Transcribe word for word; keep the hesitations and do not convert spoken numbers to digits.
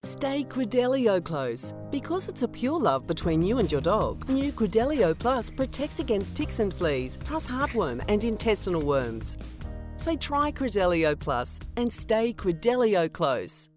Stay Credelio close. Because it's a pure love between you and your dog, new Credelio PLUS protects against ticks and fleas, plus heartworm and intestinal worms. So try Credelio PLUS and stay Credelio close.